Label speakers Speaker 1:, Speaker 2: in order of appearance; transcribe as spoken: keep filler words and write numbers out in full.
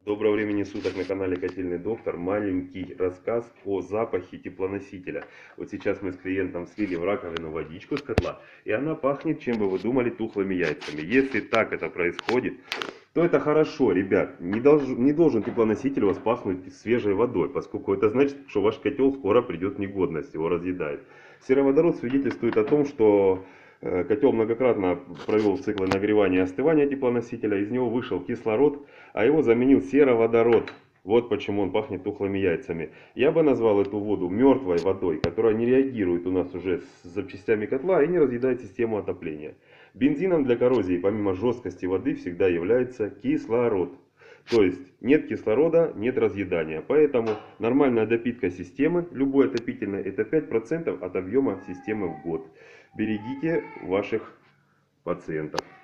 Speaker 1: Доброго времени суток на канале Котельный доктор. Маленький рассказ о запахе теплоносителя. Вот сейчас мы с клиентом слили в раковину водичку с котла, и она пахнет, чем бы вы думали, тухлыми яйцами. Если так это происходит, то это хорошо, ребят. Не должен, не должен теплоноситель у вас пахнуть свежей водой, поскольку это значит, что ваш котел скоро придет в негодность, его разъедает. Сероводород свидетельствует о том, что котел многократно провел циклы нагревания и остывания теплоносителя, из него вышел кислород, а его заменил сероводород. Вот почему он пахнет тухлыми яйцами. Я бы назвал эту воду мертвой водой, которая не реагирует у нас уже с запчастями котла и не разъедает систему отопления. Бензином для коррозии, помимо жесткости воды, всегда является кислород. То есть нет кислорода, нет разъедания. Поэтому нормальная допитка системы, любой отопительной, это пять процентов от объема системы в год. Берегите ваших пациентов.